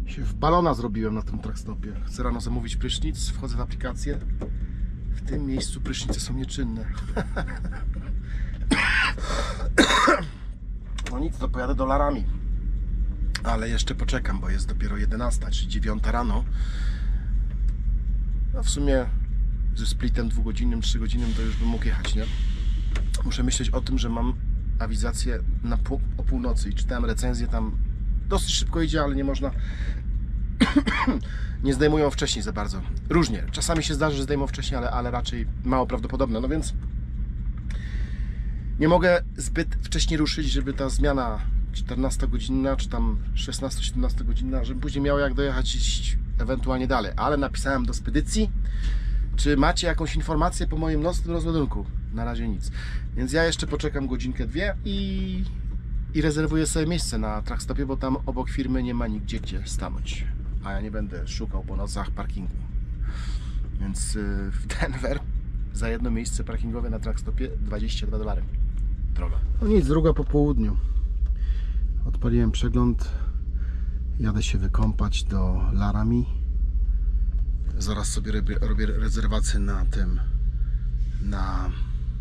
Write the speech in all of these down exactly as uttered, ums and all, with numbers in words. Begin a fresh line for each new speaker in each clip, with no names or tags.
Się w balona zrobiłem na tym trackstopie. Chcę rano zamówić prysznic, wchodzę w aplikację. W tym miejscu prysznice są nieczynne. No nic, to pojadę dolarami. Ale jeszcze poczekam, bo jest dopiero jedenasta czy dziewiąta rano. No w sumie ze splitem dwugodzinnym, trzygodzinnym to już bym mógł jechać, nie? Muszę myśleć o tym, że mam awizację na pół, o północy i czytałem recenzję, tam dosyć szybko idzie, ale nie można nie zdejmują wcześniej za bardzo. Różnie. Czasami się zdarzy, że zdejmą wcześniej, ale, ale raczej mało prawdopodobne. No więc nie mogę zbyt wcześnie ruszyć, żeby ta zmiana czternastogodzinna, czy tam szesnasto-siedemnasto godzinna, żebym później miał jak dojechać iść ewentualnie dalej. Ale napisałem do spedycji, czy macie jakąś informację po moim nocnym rozładunku. Na razie nic. Więc ja jeszcze poczekam godzinkę, dwie i, i rezerwuję sobie miejsce na trackstopie, bo tam obok firmy nie ma nigdzie gdzie stanąć. A ja nie będę szukał po nocach parkingu. Więc w Denver za jedno miejsce parkingowe na trackstopie dwadzieścia dwa dolary. Droga. No nic, druga po południu. Odpaliłem przegląd. Jadę się wykąpać do Laramie. Zaraz sobie robię, robię rezerwację na tym, na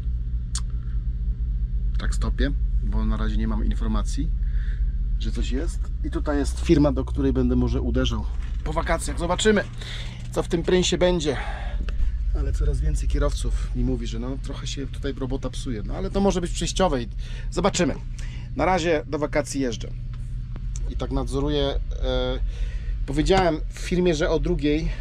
trackstopie, bo na razie nie mam informacji, że coś jest. I tutaj jest firma, do której będę może uderzał po wakacjach. Zobaczymy, co w tym prynsie będzie. Ale coraz więcej kierowców mi mówi, że no trochę się tutaj robota psuje. No ale to może być przejściowe i zobaczymy. Na razie do wakacji jeżdżę. I tak nadzoruję. E, powiedziałem w firmie, że o drugiej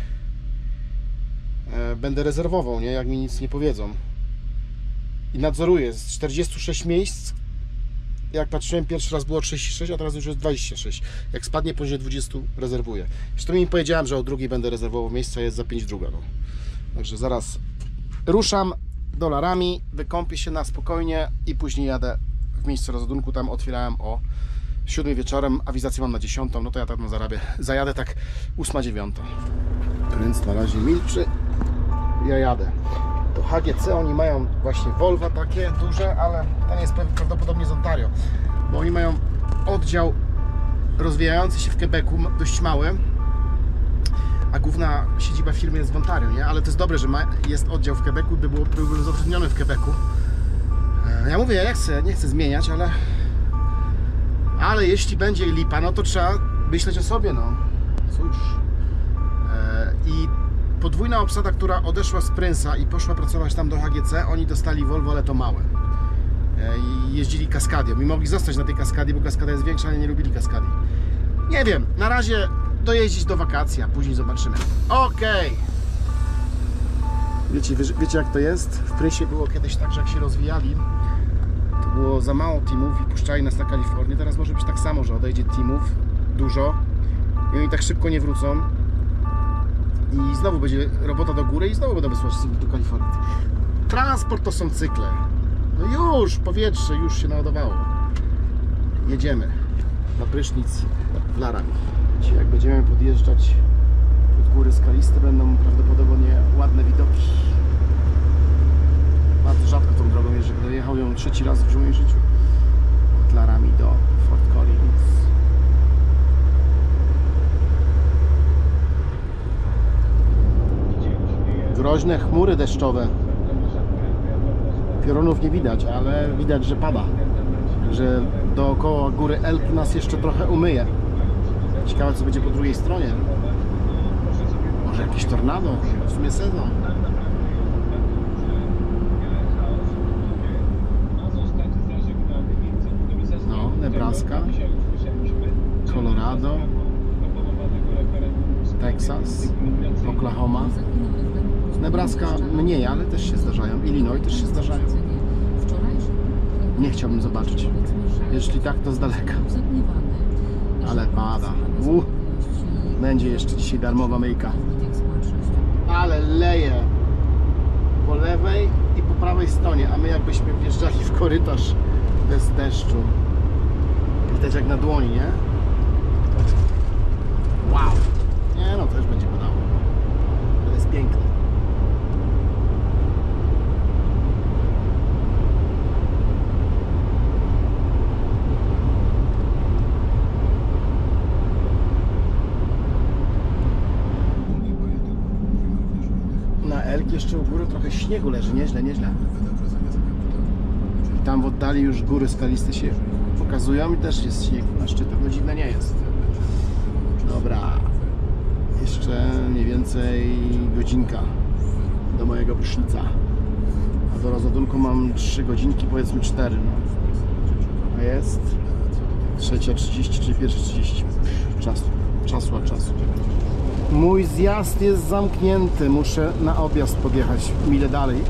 e, będę rezerwował, nie? Jak mi nic nie powiedzą. I nadzoruję. Z czterdziestu sześciu miejsc, jak patrzyłem pierwszy raz było trzydzieści sześć, a teraz już jest dwadzieścia sześć. Jak spadnie poniżej dwudziestu, rezerwuję. Zresztą mi powiedziałem, że o drugiej będę rezerwował miejsca, jest za pięć druga. No. Także zaraz ruszam do Laramie, wykąpię się na spokojnie i później jadę w miejsce rozładunku. Tam otwierałem o siódmej wieczorem, awizację mam na dziesiątą, no to ja tam zarabię, zajadę tak ósma, dziewiąta. Więc na razie milczy, ja jadę. To H G C, oni mają właśnie Volvo takie duże, ale ten jest prawdopodobnie z Ontario, bo oni mają oddział rozwijający się w Quebecu, dość mały, a główna siedziba firmy jest w Ontario, nie? Ale to jest dobre, że ma, jest oddział w Quebecu, by było, byłbym zatrudniony w Quebecu. Ja mówię, ja nie chcę, nie chcę zmieniać, ale ale jeśli będzie lipa, no to trzeba myśleć o sobie, no cóż. I podwójna obsada, która odeszła z Prince'a i poszła pracować tam do H G C, oni dostali Volvo, ale to małe. I jeździli Cascadią i mogli zostać na tej Cascadii, bo Cascadia jest większa, ale nie lubili Cascadii. Nie wiem, na razie dojeździć do wakacji, a później zobaczymy. Okej. Wiecie, wiecie jak to jest? W Prince'ie było kiedyś tak, że jak się rozwijali, to było za mało teamów i puszczali nas na Kalifornię. Teraz może być tak samo, że odejdzie teamów dużo i oni tak szybko nie wrócą. I znowu będzie robota do góry i znowu będą wysłać do Kalifornii. Transport to są cykle. No już, powietrze już się naładowało. Jedziemy na prysznic w Laramie. Dzisiaj jak będziemy podjeżdżać pod góry skaliste, będą prawdopodobnie ładne widoki. Bardzo rzadko tą drogą jeżdżę, będę jechał ją trzeci raz w moim życiu. Od Laramie do Fort Collins. Groźne chmury deszczowe. Piorunów nie widać, ale widać, że pada. Także dookoła góry Elk nas jeszcze trochę umyje. Ciekawe, co będzie po drugiej stronie. Może jakieś tornado? W sumie sezon. No, Nebraska, Colorado, Texas, Oklahoma. Nebraska mniej, ale też się zdarzają. Illinois też się zdarzają. Nie chciałbym zobaczyć. Jeśli tak, to z daleka. Ale pada. Uh, będzie jeszcze dzisiaj darmowa myjka. Ale leje po lewej i po prawej stronie, a my jakbyśmy wjeżdżali w korytarz bez deszczu. Widać jak na dłoni, nie? Wow! Nie no, też będzie padało. To jest piękne. jeszcze u góry trochę śniegu leży, nieźle, nieźle. I tam w oddali już góry skaliste się pokazują i też jest śnieg na szczytach, no dziwne nie jest. Dobra, jeszcze mniej więcej godzinka do mojego prysznica. A do rozładunku mam trzy godzinki, powiedzmy cztery. No. A jest trzecia trzydzieści, czyli pierwsza trzydzieści. Czasu, czasu a czasu. Mój zjazd jest zamknięty. Muszę na objazd podjechać mile dalej.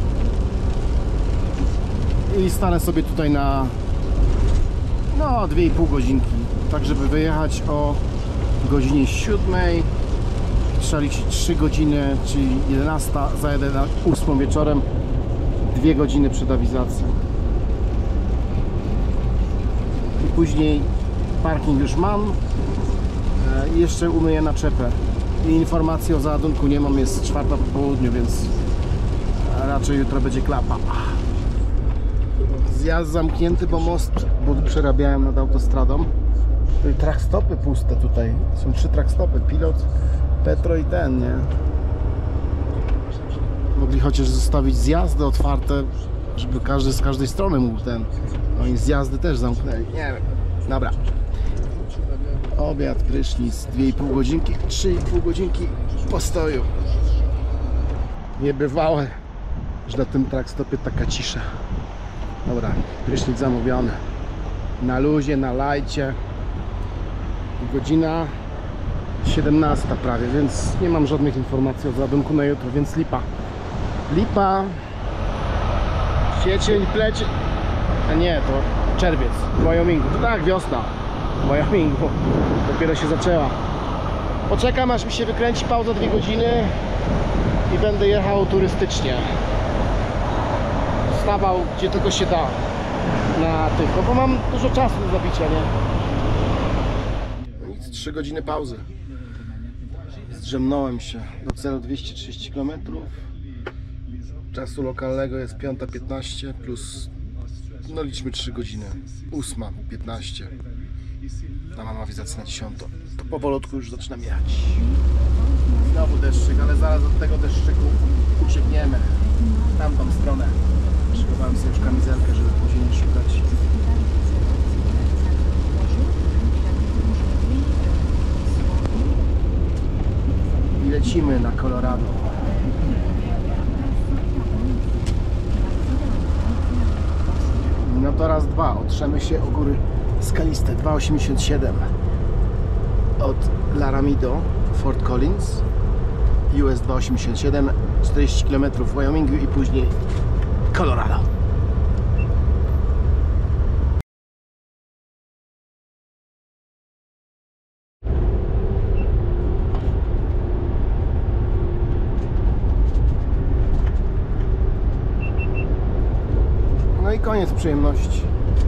I stanę sobie tutaj na no dwie i pół godzinki. Tak, żeby wyjechać o godzinie siódmej. Trzeba liczyć trzy godziny, czyli jedenasta. Zajadę na ósmą wieczorem. dwie godziny przed awizacją. I później parking już mam. I jeszcze umyję naczepę. I informacji o załadunku nie mam, jest czwarta po południu, więc raczej jutro będzie klapa. Zjazd zamknięty, bo most przerabiałem nad autostradą. Track stopy puste tutaj. Są trzy track stopy. Pilot, Petro i ten, nie? Mogli chociaż zostawić zjazdy otwarte, żeby każdy z każdej strony mógł ten. No i zjazdy też zamknęli. Nie wiem. Dobra. Obiad, prysznic, dwie i pół godzinki, trzy i pół godzinki postoju. Niebywałe, że na tym trackstopie taka cisza. Dobra, prysznic zamówiony. Na luzie, na lajcie. Godzina siedemnasta prawie, więc nie mam żadnych informacji o załadunku na jutro, więc lipa. Lipa. Kwiecień, plecie. A nie, to czerwiec w Wyomingu. To tak, wiosna. W Wyomingu dopiero się zaczęła. Poczekam, aż mi się wykręci pauza dwie godziny i będę jechał turystycznie. Stawał gdzie tylko się da na tych, no bo mam dużo czasu do zabicia, nie? Nic, trzy godziny pauzy. Zdrzemnąłem się. Do celu dwieście trzydzieści kilometrów. Czasu lokalnego jest piąta piętnaście plus, no liczmy trzy godziny. ósma piętnaście. A mam awizację na dziesiątą. To powolutku już zaczynam jechać. Znowu deszczyk, ale zaraz od tego deszczyku uciekniemy w tamtą stronę. Szykowałem sobie już kamizelkę, żeby później nie szukać. I lecimy na Colorado. No to raz, dwa. Otrzemy się o góry skaliste. dwa osiemdziesiąt siedem od Laramie, Fort Collins, U S dwa osiemdziesiąt siedem, czterdzieści kilometrów w Wyomingu i później Colorado. No i koniec przyjemności.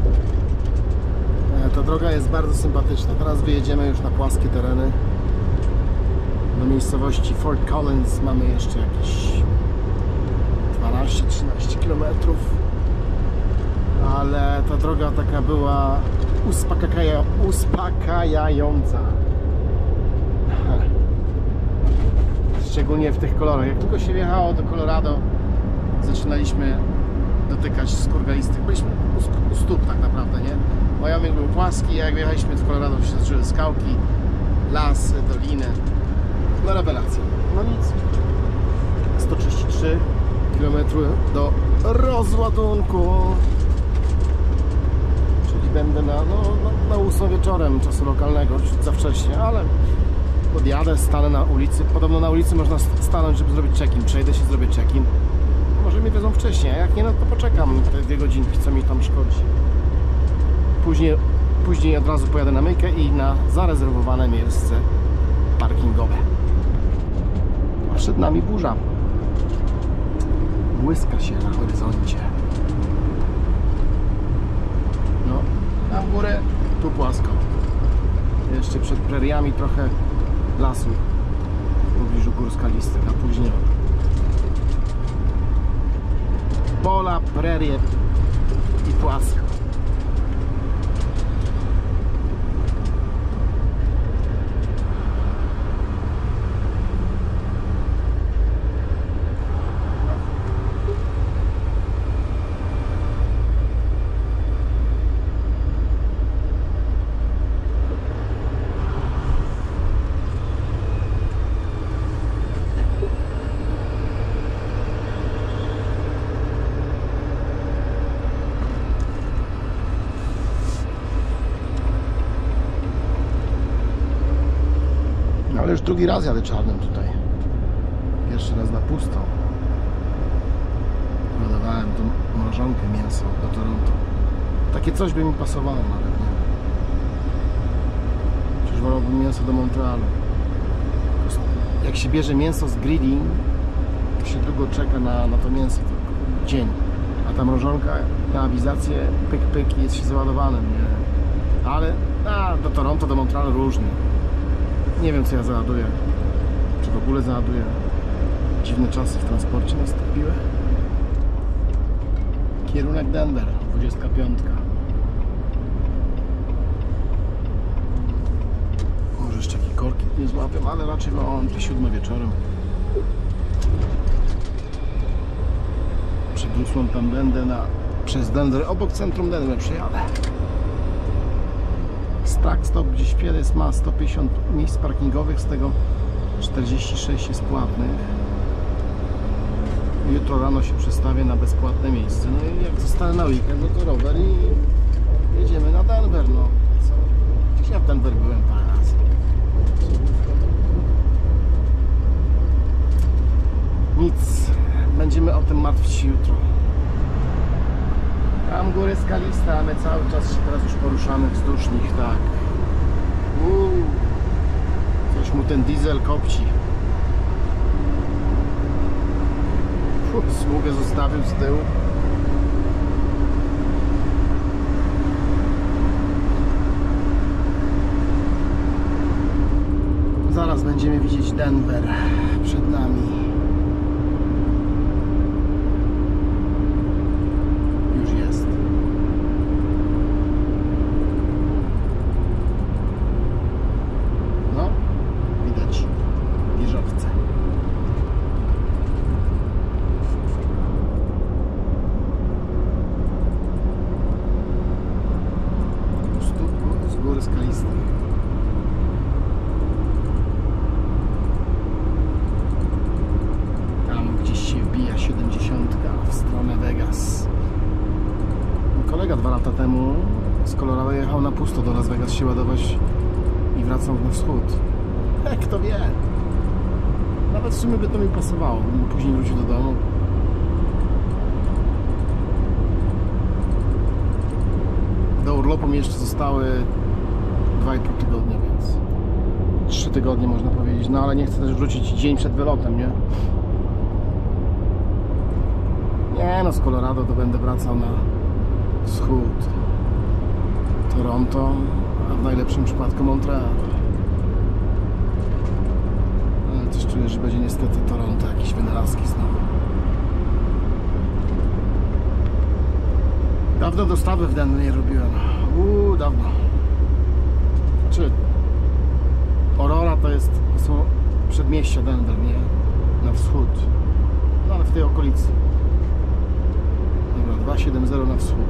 Ta droga jest bardzo sympatyczna. Teraz wyjedziemy już na płaskie tereny. Do miejscowości Fort Collins mamy jeszcze jakieś dwanaście trzynaście kilometrów. Ale ta droga taka była uspokajająca. uspokajająca. Szczególnie w tych kolorach. Jak tylko się wjechało do Colorado, zaczynaliśmy dotykać skór galistych. Byliśmy u stóp tak naprawdę, nie? Wyoming był płaski, a jak wjechaliśmy w Colorado, się zaczęły skałki, lasy, doliny. No rewelacja. No nic. sto trzydzieści trzy kilometry do rozładunku. Czyli będę na, no, na, na ósmą wieczorem czasu lokalnego, za wcześnie, ale podjadę, stanę na ulicy. Podobno na ulicy można stanąć, żeby zrobić check-in. Przejdę się, zrobię check-in. Może mnie wiedzą wcześniej, a jak nie, no to poczekam te dwie godzinki, co mi tam szkodzi. Później, później od razu pojadę na myjkę i na zarezerwowane miejsce parkingowe. A przed nami burza. Błyska się na horyzoncie. No, tam w górę, tu płasko. Jeszcze przed preriami trochę lasu w pobliżu gór skalistych, a później pola, prerie i płasko. Ale już drugi raz jadę czarnym tutaj. Pierwszy raz na pusto. Ładowałem tu mrożonkę mięso do Toronto. Takie coś by mi pasowało nawet, nie? Przecież wolałbym mięso do Montrealu. Jak się bierze mięso z grilli, to się długo czeka na, na to mięso, tylko dzień. A ta mrożonka na awizację, pyk pyk, jest się załadowanym, nie? Ale a, do Toronto, do Montrealu różnie. Nie wiem, co ja załaduję. Czy w ogóle załaduję. Dziwne czasy w transporcie nastąpiły. Kierunek Denver, dwudziestka piątka. Może jeszcze jakieś korki nie złapią, ale raczej o siódma wieczorem. Przed ósmą tam będę na, przez Denver, obok centrum Denver przyjadę. Stack stop gdzieś Pieles ma sto pięćdziesiąt miejsc parkingowych, z tego czterdzieści sześć jest płatnych. Jutro rano się przestawię na bezpłatne miejsce. No i jak zostanę na weekend, no to rower i jedziemy na Denver. No co? Przecież ja w Denver byłem parę razy. Nic, będziemy o tym martwić się jutro. Tam góry skaliste, a my cały czas się teraz już poruszamy wzdłuż nich, tak. Uuu, coś mu ten diesel kopci. Uf, sługę zostawił z tyłu. Zaraz będziemy widzieć Denver przed nami. Już jest. No, widać wieżowce. Z góry skalistej. siedemdziesiątka w stronę Vegas. Kolega dwa lata temu z Colorado jechał na pusto do Las Vegas się ładować i wracał na wschód. E, kto wie? Nawet w sumie by to mi pasowało. Później wrócił do domu. Do urlopu mi jeszcze zostały dwa i pół tygodnia, więc trzy tygodnie można powiedzieć. No ale nie chcę też wrócić dzień przed wylotem, nie? Nie no, z Colorado to będę wracał na wschód. Toronto, a w najlepszym przypadku Montreal. Ale też czuję, że będzie niestety Toronto, jakiś wynalazki znowu. Dawno dostawy w Denver nie robiłem. Uuu, dawno. Czy Aurora to jest, to są przedmieścia Denver, nie? Na wschód. No ale w tej okolicy. Dobra, dwa siedem zero na wschód.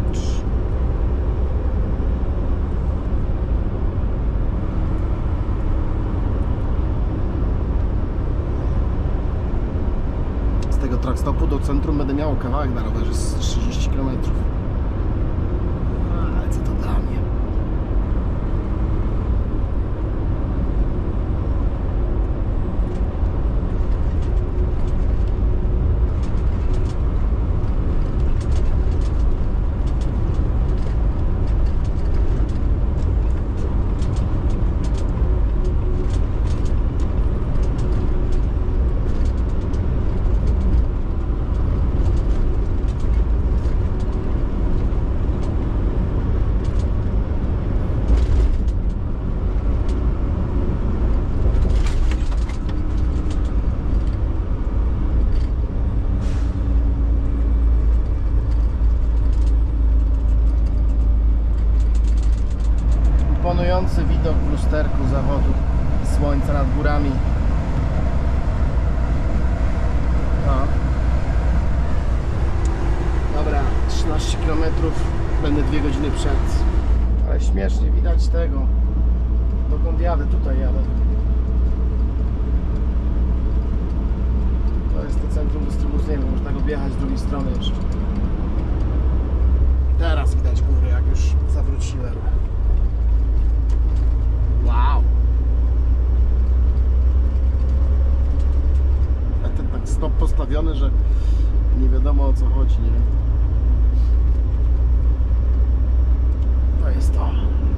Z tego truckstopu do centrum będę miał kawałek na rowerze z trzydzieści kilometrów. Ale co to dla mnie? Imponujący widok w lusterku zawodu słońca nad górami. No. Dobra, trzynaście kilometrów, będę dwie godziny przed. Ale śmiesznie widać tego, dokąd jadę, tutaj jadę. To jest to centrum dystrybucyjne, można go wjechać z drugiej strony jeszcze. Teraz widać góry, jak już zawróciłem. Wow! postawione, że nie wiadomo o co chodzi, nie? To jest to.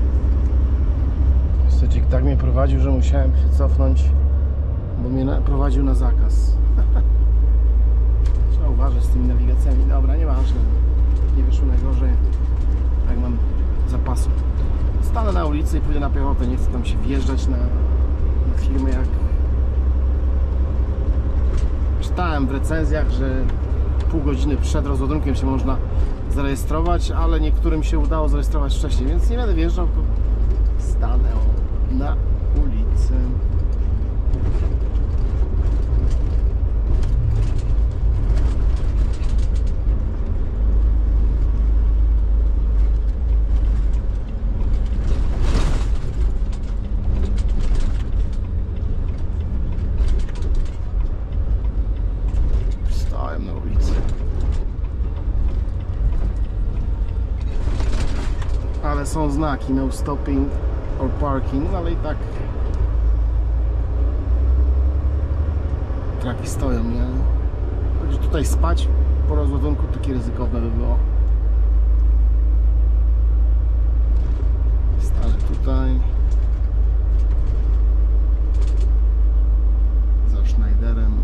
Secik tak mnie prowadził, że musiałem się cofnąć, bo mnie prowadził na zakaz. Trzeba uważać z tymi nawigacjami. Dobra, nieważne. Nie wyszło najgorzej. Jak mam zapasu. Stanę na ulicy i pójdę na piechotę. Nie chcę tam się wjeżdżać na, na firmy, jak czytałem w recenzjach, że pół godziny przed rozładunkiem się można zarejestrować, ale niektórym się udało zarejestrować wcześniej, więc nie będę wjeżdżał, tylko stanę na ulicy. Stałem na ulicy. Ale są znaki no stopping or parking, ale i tak traki stoją, nie? Także tutaj spać po rozładunku takie ryzykowne by było. Stanę tutaj za Schneiderem.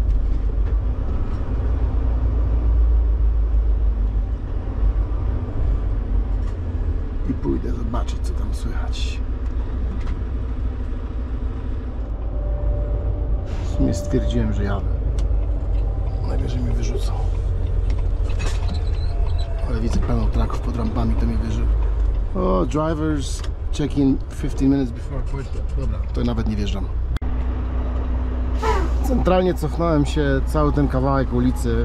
I pójdę zobaczyć, co tam słychać. W sumie stwierdziłem, że jadę. Najwyżej mnie wyrzucą. Ale widzę pełno traków pod rampami, to mnie wyrzuci. O, drivers check-in fifteen minutes before appointment. Dobra, to nawet nie wjeżdżam. Centralnie cofnąłem się cały ten kawałek ulicy.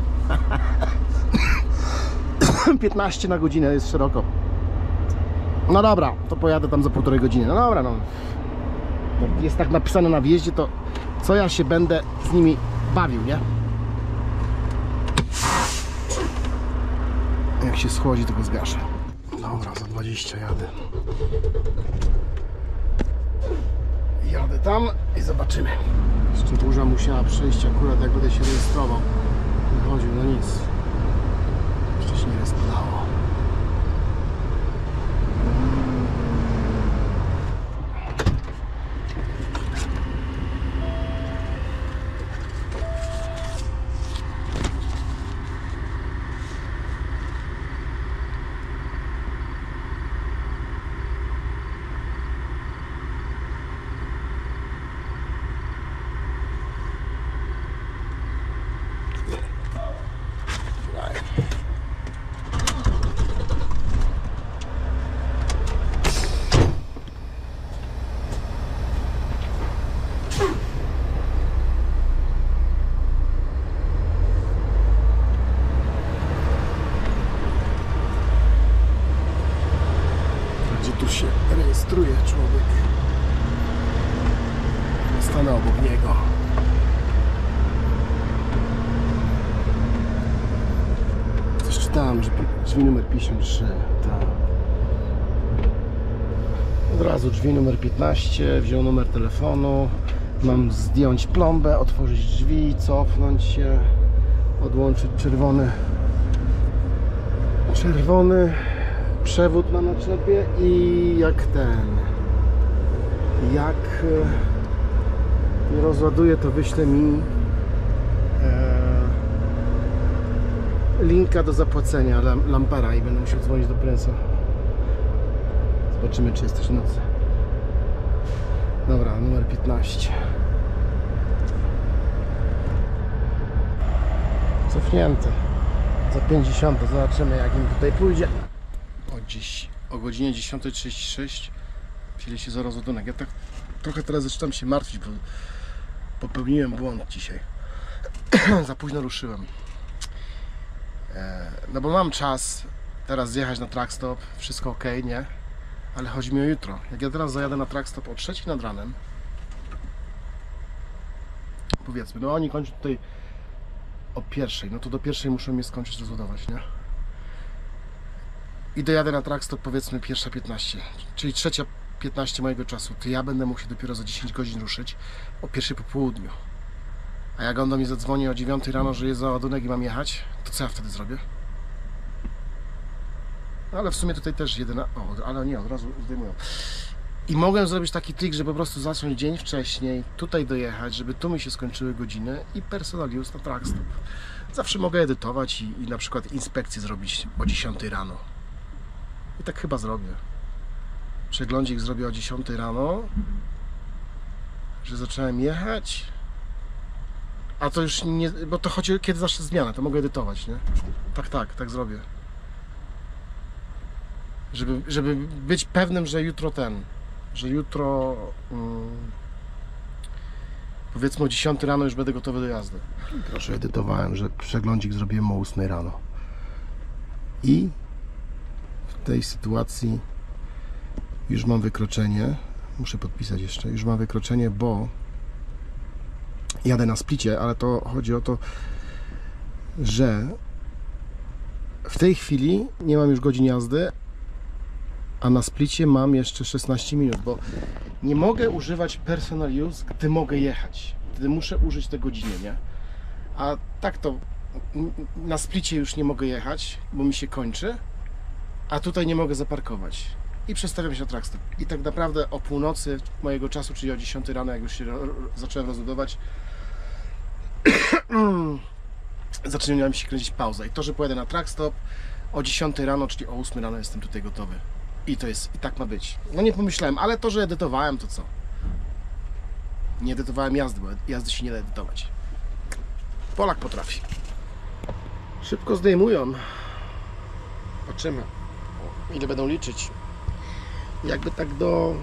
piętnaście na godzinę, jest szeroko. No dobra, to pojadę tam za półtorej godziny. No dobra, no. Jest tak napisane na wjeździe, to co ja się będę z nimi bawił, nie? Jak się schłodzi, to go zgaszę. Dobra, za dwadzieścia jadę. Jadę tam i zobaczymy. Jeszcze burza musiała przyjść akurat, jak będę się rejestrował. Wychodził, no nic. Jeszcze się nie rozpadało. Tu się rejestruje człowiek. Stanę obok niego. Coś czytałem, że drzwi numer pięćdziesiąt trzy. Tak. Od razu drzwi numer piętnaście, wziął numer telefonu. Mam zdjąć plombę, otworzyć drzwi, cofnąć się, odłączyć czerwony czerwony przewód na naczepie i jak ten jak nie rozładuje, to wyśle mi e, linka do zapłacenia lampera i będę musiał dzwonić do prynsa. Zobaczymy, czy jest też w nocy. Dobra, numer piętnaście. Cofnięte. Za pięćdziesiąt. Zobaczymy, jak im tutaj pójdzie. O, dziś, o godzinie dziesiąta trzydzieści sześć wzięli się za rozładunek. Ja tak trochę teraz zaczynam się martwić, bo popełniłem błąd dzisiaj. Za późno ruszyłem. E, no bo mam czas teraz zjechać na truckstop, wszystko ok, nie? Ale chodzi mi o jutro. Jak ja teraz zajadę na truckstop o trzeciej nad ranem, powiedzmy, no oni kończą tutaj o pierwszej, no to do pierwszej muszą mnie skończyć rozładować, nie? I dojadę na truckstop powiedzmy pierwsza piętnaście, czyli trzecia piętnaście mojego czasu, to ja będę mógł się dopiero za dziesięć godzin ruszyć o pierwszej po południu. A jak on do mnie zadzwoni o dziewiątej rano, że jest załadunek i mam jechać, to co ja wtedy zrobię? Ale w sumie tutaj też jedyna... O, ale nie, od razu zdejmują. I mogłem zrobić taki trik, że po prostu zacząć dzień wcześniej, tutaj dojechać, żeby tu mi się skończyły godziny i personal use na trackstop. Zawsze mogę edytować i, i na przykład inspekcję zrobić o dziesiątej rano. I tak chyba zrobię. Przeglądzik zrobię o dziesiątej rano, że zacząłem jechać, a to już nie, bo to chodzi, kiedy zacznie zmiana, to mogę edytować, nie? Tak, tak, tak zrobię. Żeby, żeby być pewnym, że jutro ten, że jutro um, powiedzmy o dziesiątej rano już będę gotowy do jazdy. Proszę, edytowałem, że przeglądzik zrobiłem o ósmej rano. I w tej sytuacji już mam wykroczenie. Muszę podpisać jeszcze. Już mam wykroczenie, bo jadę na splicie, ale to chodzi o to, że w tej chwili nie mam już godzin jazdy, a na splicie mam jeszcze szesnaście minut, bo nie mogę używać personal use, gdy mogę jechać. Gdy muszę użyć te godziny, nie? A tak to na splicie już nie mogę jechać, bo mi się kończy, a tutaj nie mogę zaparkować. I przestawiam się na trackstop. I tak naprawdę o północy mojego czasu, czyli o dziesiątej rano, jak już się zacząłem rozbudować, zaczyna mi się kręcić pauza. I to, że pojadę na trackstop o dziesiątej rano, czyli o ósmej rano jestem tutaj gotowy. I to jest, i tak ma być. No nie pomyślałem, ale to, że edytowałem, to co? Nie edytowałem jazdy, bo jazdy się nie da edytować. Polak potrafi. Szybko zdejmują. Patrzymy, ile będą liczyć. Jakby tak do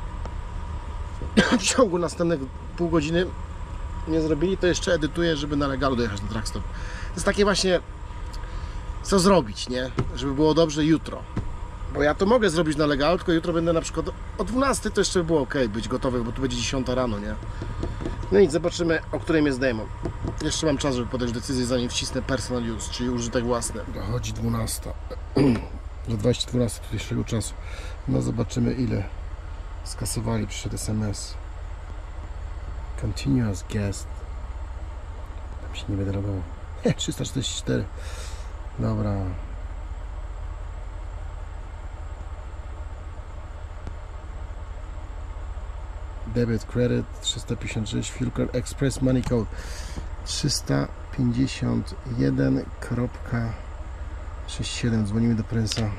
w ciągu następnych pół godziny nie zrobili, to jeszcze edytuję, żeby na legalu dojechać na trackstop. To jest takie właśnie, co zrobić, nie? Żeby było dobrze jutro. Bo ja to mogę zrobić na legalu, tylko jutro będę na przykład o dwunastej, to jeszcze by było ok, być gotowy, bo tu będzie dziesiąta rano, nie? No i zobaczymy, o której mnie zdejmą. Jeszcze mam czas, żeby podjąć decyzję, zanim wcisnę personal use, czyli użytek własny. Dochodzi dwunasta. Do dwudziestej dwunastej tu jeszcze czasu. No zobaczymy, ile skasowali. Przyszedł S M S. Continuous guest. Tam się nie będę robił. trzysta czterdzieści cztery. Dobra. Debit, credit trzysta pięćdziesiąt sześć, fuel card, express money code trzysta pięćdziesiąt jeden sześćdziesiąt siedem. Dzwonimy do Prince'a.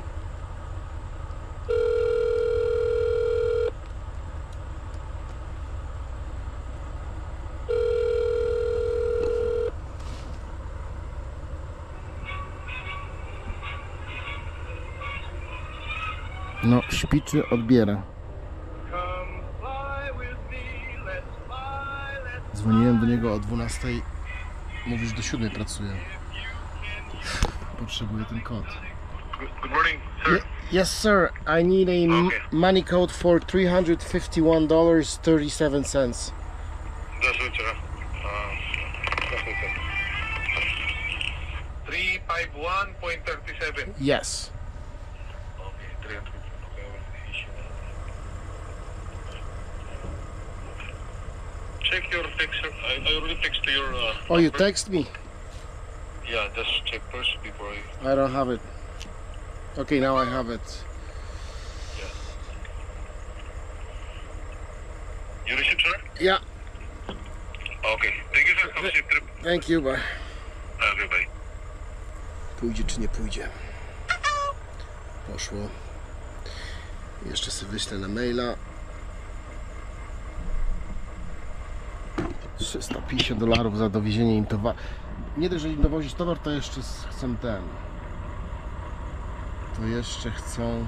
No, śpi czy odbiera? Dzwoniłem do niego o dwunastej. Mówisz, do siódmej pracuję. Potrzebuję ten kod.
Good morning, sir.
Ye yes, sir. I need a
Okay.
money code for three hundred fifty-one dollars and thirty-seven cents.
Здравствуйте. Здравствуйте. three fifty-one point three seven.
Yes.
Okay, three hundred. Check your text. I, I already text to your. Uh,
Oh, you
number.
text me?
Yeah, just check first before I.
I don't have it. Okay, now I have it.
Yeah. You received, sir?
Yeah.
Okay. Thank you, sir. Have a safe trip.
Thank you, bye.
Okay, bye.
Pójdzie czy nie pójdzie? Poszło. Jeszcze sobie wyślę na maila. trzysta pięćdziesiąt dolarów za dowiezienie im towaru. Nie dość, że im dowozić towar, to jeszcze chcą ten. To jeszcze chcą.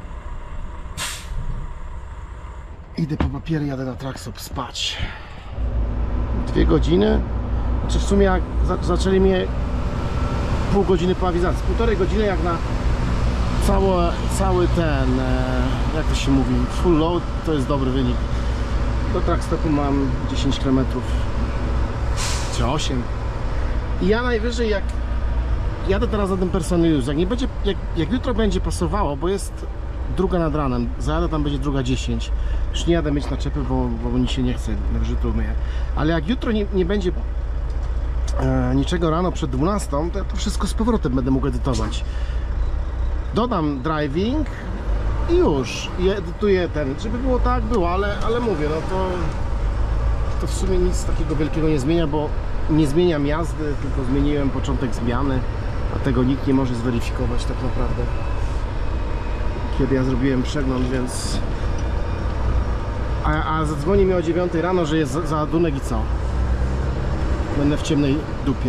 Idę po papiery, jadę na trackstop spać. Dwie godziny. Znaczy w sumie jak za zaczęli mnie pół godziny po awizacji. Półtorej godziny jak na cały, cały ten, e, jak to się mówi, full load, to jest dobry wynik. Do trackstopu mam dziesięć kilometrów czy osiem. I ja najwyżej jak jadę teraz na ten personal use, jak nie będzie, jak, jak jutro będzie pasowało, bo jest druga nad ranem, zajadę tam, będzie druga dziesięć. Już nie jadę mieć naczepy, bo, bo mi się nie chce, najwyżej to umyję. Ale jak jutro nie, nie będzie e, niczego rano przed dwunastą, to ja to wszystko z powrotem będę mógł edytować. Dodam driving i już. I edytuję ten, żeby było tak, było, ale, ale mówię, no to, to w sumie nic takiego wielkiego nie zmienia, bo nie zmieniam jazdy, tylko zmieniłem początek zmiany, a tego nikt nie może zweryfikować tak naprawdę, kiedy ja zrobiłem przegląd, więc a, a zadzwoni mi o dziewiątej rano, że jest za- załadunek i co? Będę w ciemnej dupie.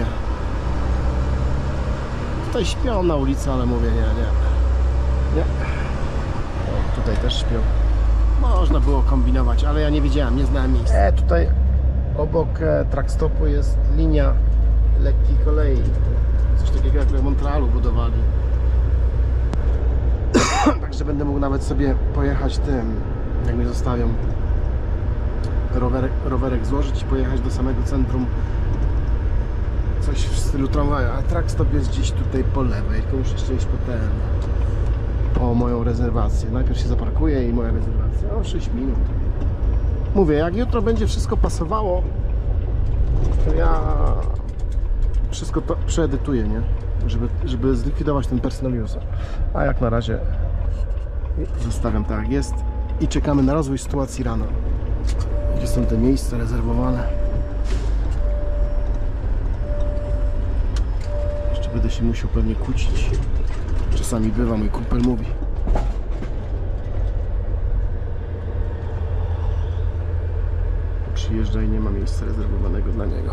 Tutaj śpią na ulicy, ale mówię nie, nie nie o, tutaj też śpią. Można było kombinować, ale ja nie wiedziałem, nie znałem miejsca. E, tutaj obok e, trackstopu jest linia lekkiej kolei. Coś takiego jak w Montrealu budowali. Także będę mógł nawet sobie pojechać tym, jak mnie zostawią, rowerek, rowerek złożyć i pojechać do samego centrum. Coś w stylu tramwaju, a trackstop jest gdzieś tutaj po lewej, tylko muszę jeszcze iść po ten, po moją rezerwację. Najpierw się zaparkuję i moja rezerwacja. O, sześć minut. Mówię, jak jutro będzie wszystko pasowało, to ja wszystko to przeedytuję, nie? Żeby, żeby zlikwidować ten personal user. A jak na razie zostawiam tak jak jest i czekamy na rozwój sytuacji rano. Gdzie są te miejsca rezerwowane? Jeszcze będę się musiał pewnie kłócić. Czasami bywa, mój kumpel mówi. Przyjeżdża i nie ma miejsca rezerwowanego dla niego.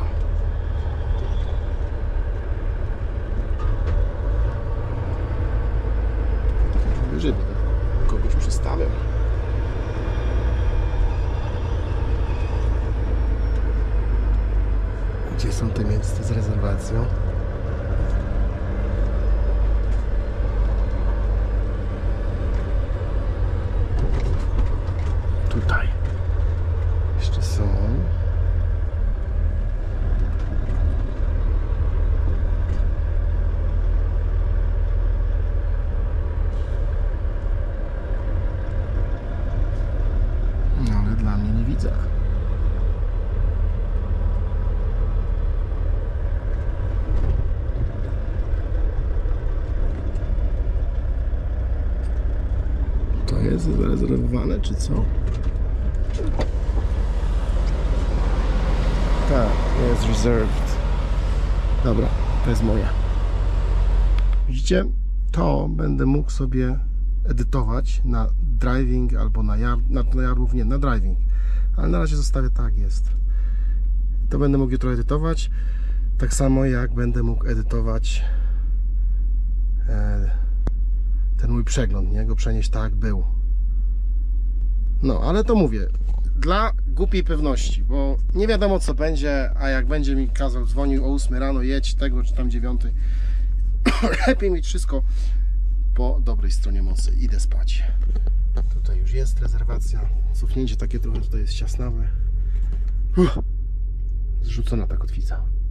Wyżej będę kogoś przystawiał. Gdzie są te miejsca z rezerwacją? Tutaj jeszcze są. No ale dla mnie nie widzę. To jest zarezerwowane, czy co? Tak, jest reserved. Dobra, to jest moje. Widzicie? To będę mógł sobie edytować na driving albo na yard, na, na yardów, nie, na driving. Ale na razie zostawię tak jak jest. To będę mógł jutro edytować. Tak samo jak będę mógł edytować e, ten mój przegląd, nie? Go przenieść tak jak był. No, ale to mówię, dla głupiej pewności, bo nie wiadomo co będzie, a jak będzie mi kazał, dzwonił o ósmej rano, jedź tego czy tam dziewiątej, lepiej mieć wszystko po dobrej stronie mocy. Idę spać. Tutaj już jest rezerwacja, cofnięcie takie trochę tutaj jest ciasnawe. Uff, zrzucona ta kotwica.